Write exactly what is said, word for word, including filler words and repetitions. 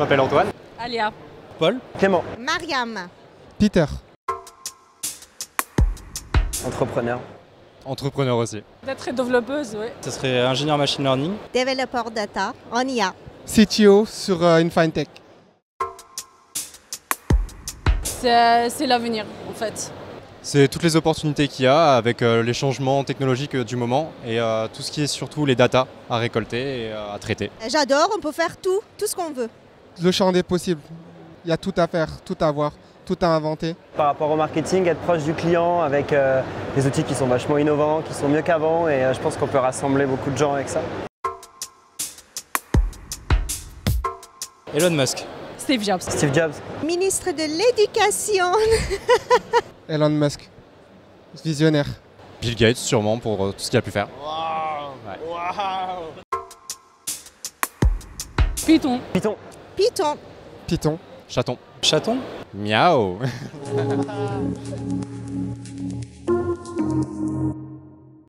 m'appelle Antoine. Alia. Paul. Clément. Mariam. Peter. Entrepreneur. Entrepreneur aussi. D'être développeuse, oui. Ce serait ingénieur machine learning. Développeur data en I A. C T O sur euh, une fintech. C'est c'est l'avenir, en fait. C'est toutes les opportunités qu'il y a avec euh, les changements technologiques euh, du moment et euh, tout ce qui est surtout les datas à récolter et euh, à traiter. J'adore, on peut faire tout, tout ce qu'on veut. Le champ des possibles. Il y a tout à faire, tout à voir, tout à inventer. Par rapport au marketing, être proche du client avec euh, des outils qui sont vachement innovants, qui sont mieux qu'avant et euh, je pense qu'on peut rassembler beaucoup de gens avec ça. Elon Musk. Steve Jobs. Steve Jobs. Ministre de l'Éducation. Elon Musk. Visionnaire. Bill Gates sûrement pour euh, tout ce qu'il a pu faire. Python. Python. Python. Python. Chaton. Chaton. Miaou.